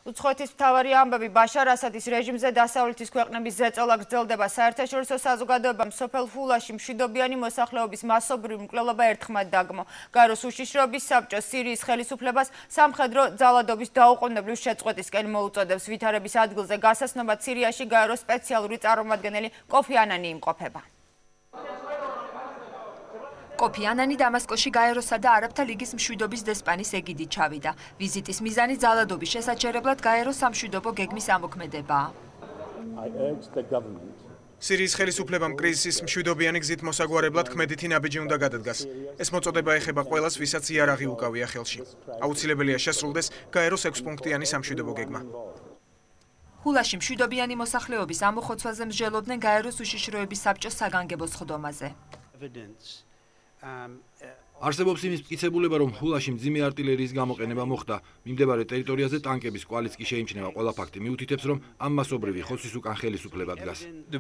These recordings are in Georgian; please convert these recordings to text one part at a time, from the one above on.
უცხოეთის მთავარი ამბები ბაშარ ასადის რეჟიმზე დასავლეთის ქვეყნების ზეწოლა გრძელდება. საერთაშორისო საზოგადოებამ სოფელ ჰულაში მშვიდობიანი მოსახლეობის მასობრივ მკვლელობა ერთხმად დაგმო. გაეროს უშიშროების საბჭო სირიის ხელისუფლებას სამხედრო ძალადობის დაუყოვნებლივ შეწყვეტისკენ მოუწოდებს. ვითარების ადგილზე გასასნობად სირიაში გაეროს სპეციალური წარმომადგენელი კოფი ანანი იმყოფება. კოფი ანანი დამასკოში გაეროსა და არაბთა ლიგის მშვიდობის დესპანის ეგიდით ჩავიდა. ვიზიტის მიზანი ძალადობის შესაჩერებლად გაეროს სამშვიდობო გეგმის ამოქმედებაა. სირიის ხელისუფლებამ კრიზისის მშვიდობიანი გზით მოსაგვარებლად ქმედითი ნაბიჯი უნდა გადადგას. ეს მოწოდება ეხება ყველას, ვისაც იარაღი უკავია ხელში. აუცილებელია შესრულდეს გაეროს 6-პუნქტიანი სამშვიდობო გეგმა. ჰულაში მშვიდობიანი მოსახლეობის ამოხოცვაზე მსჯელობდნენ გაეროს უშიშროების საბჭოს საგანგებო სხდომაზე. არსებობს იმის მტკიცებულება, რომ ჰულაში მძიმე артილერიის გამოყენება მოხდა. მიმდებარე ტერიტორიაზე ტანკების კვალიც კი შეიმჩნევა. ყველა ფაქტი მიუთითებს, რომ ამ მასობრივი ხოცვის უკან ხელისუფლება დგას.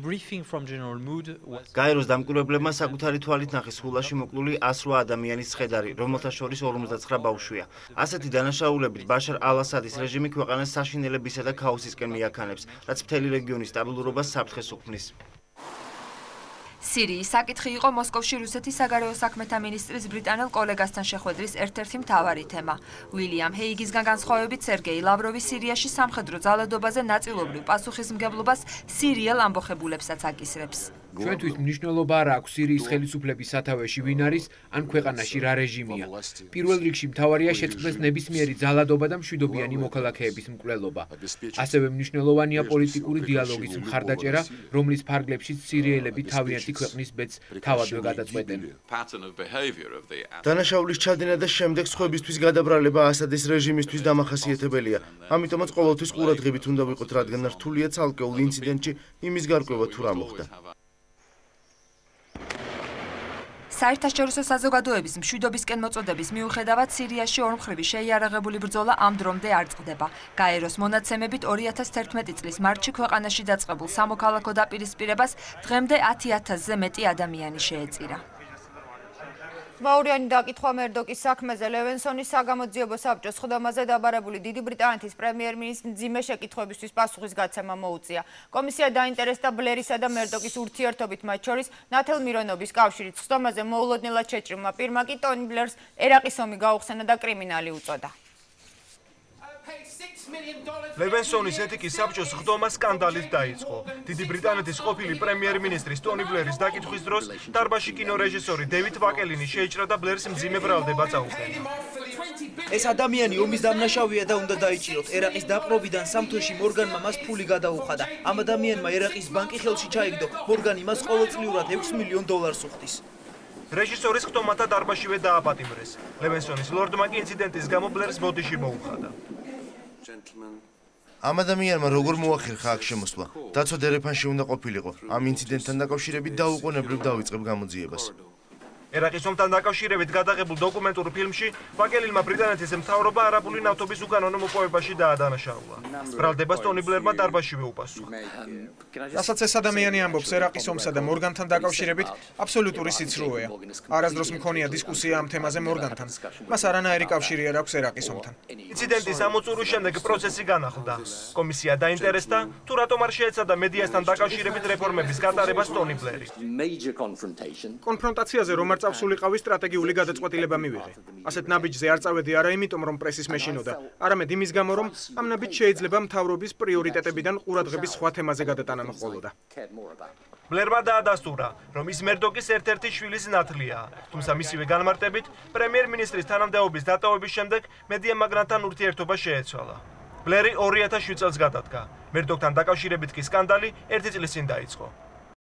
გაეროს დამკვირვებლებმა საკუთარი თვალით ნახეს ჰულაში მოკლული 108 ადამიანის ცხედარი, რომელთა შორის 59 ბავშვია. ასეთი დანაშაულებით ბაშარ ალ-ასადის რეჟიმი ქვეყანას საშინელებისა და ქაოსისკენ მიაქანებს, რაც მთელი რეგიონის სტაბილურობას საფრთხეს უქმნის. სირიის საკითხი იყო მოსკოვში რუსეთის საგარეო საქმეთა მინისტრის ბრიტანელ კოლეგასთან შეხვედრის ერთ-ერთი მთავარი თემა. უილიამ ჰეიგისგან განსხვავებით სერგეი ლავროვი სირიაში სამხედრო ძალადობაზე ნაწილობრივ პასუხისმგებლობას სირიელ ამბოხებულებსაც აკისრებს. ჩვენთვის მნიშვნელობა არ აქვს სირიის ხელისუფლების სათავეში ვინ არის ან ქვეყანაში რა რეჟიმია. პირველ რიგში მთავარია შეწყდეს ნებისმიერი ძალადობა და მშვიდობიანი მოქალაქეების მკვლელობა. ასევე მნიშვნელოვანია პოლიტიკური დიალოგის მხარდაჭერა, რომლის ფარგლებშიც სირიელები თავიანთი ქვეყნის ბედს თავადვე გადაწყვეტენ. დანაშაულის ჩადენა და შემდეგ სხვებისთვის გადაბრალება ასადის რეჟიმისთვის დამახასიათებელია. ამიტომაც ყოველთვის ყურადღებით უნდა ვიყოთ, რადგან რთულია ცალკეულ ინციდენტში იმის გარკვევა თუ რა მოხდა. საერთაშორისო საზოგადოების მშვიდობისკენ მოწოდების მიუხედავად სირიაში ორმხრივი შეიარაღებული ბრძოლა ამ დრომდე არ წყდება. გაეროს მონაცემებით 2011 წლის მარტში ქვეყანაში დაწყებულ სამოქალაქო დაპირისპირებას დღემდე 10,000-ზე მეტი ადამიანი შეეწირა. მაურიანი დაკითხვა მერდოკის საქმეზე ლევენსონის საგამოძიებო საბჭოს სხდომაზე დაბარებული დიდი ბრიტანეთის პრემიერ-მინისტრს მძიმე შეკითხვებისთვის პასუხისგაცემა მოუწია. კომისია დაინტერესდა ბლერისა და მერდოკის ურთიერთობით, მათ შორის ნათელ-მირონობის კავშირით. სხდომაზე მოულოდნელად შეჭრილმა პირმა კი ტონი ბლერს ერაყის ომი გაუხსნა და კრიმინალი უწოდა. ლევენსონის ეთიკის საბჭოს სხდომა სკანდალით დაიწყო. დიდი ბრიტანეთის ყოფილი პრემიერ-მინისტრის ტონი ბლერის დაკითხვის დროს დარბაზში კინორეჟისორი დევიდ ვაკელინი შეიჭრა და ბლერს მძიმე ბრალდება წაუყენა. ეს ადამიანი ომის დამნაშავეა და უნდა დაიჭიროთ. ერაყის დაპყრობიდან სამთოში მორგანმა მას ფული გადაუხადა. ამ ადამიანმა ერაყის ბანკი ხელში ჩაიგდო. მორგანი მას ყოველწლიურად $6 მილიონ უხდის. რეჟისორის ხტომათა დარბაზშივე დააპატიმრეს. ლევენსონის ლორდმა კი ინციდენტის გამო ბლერს ბოდიში მოუხადა. ამ ადამიანმა როგორ მოახერხა აქ შემოსვლა? დაცვა დერეფანში უნდა ყოფილიყო. ამ ინციდენტთან დაკავშირებით დაუყოვნებლივ დავიწყებ გამოძიებას. ერაყის ომთან დაკავშირებით გადაღებულ დოკუმენტურ ფილმში ვაკელინმა ბრიტანეთის მთავრობა არაბული ნავთობის უკანონო მოპოვებაში დაადანაშაულა. ბრალდებას ტონი ბლერმა დარბაზშივე უპასუხა. რასაც ეს ადამიანი ამბობს ერაყის ომსა და მორგანთან დაკავშირებით აბსოლუტური სიცრუეა. არასდროს მქონია დისკუსია ამ თემაზე მორგანთან. მას არანაირი კავშირი არ აქვს ერაყის ომთან. ინციდენტის ამოწურვის შემდეგ პროცესი განახლდა. კომისია დაინტერესდა, თუ რატომ არ შეეცადა მედიასთან დაკავშირებით რეფორმების გატარებას ტონი ბლერი. კონფრონტაციაზე რომ არ წავსულიყავი სტრატეგიული გადაწყვეტილება მივიღე. ასეთ ნაბიჯზე არ წავედი არა იმიტომ, რომ პრესის მეშინოდა, არამედ იმის გამო, რომ ამ ნაბიჯს შეიძლება მთავრობის პრიორიტეტებიდან ყურადღების სხვა თემაზე გადატანა მოჰყოლოდა. ბლერმა დაადასტურა, რომ ის მერდოკის ერთ-ერთი შვილის ნათლია, თუმცა მისივე განმარტებით, პრემიერ-მინისტრის თანამდებობის დატოვების შემდეგ მედია მაგნატთან ურთიერთობა შეეცვალა. ბლერი 2007 წელს გადადგა. მერდოკთან დაკავშირებით კი სკანდალი 1 წლის წინ დაიწყო.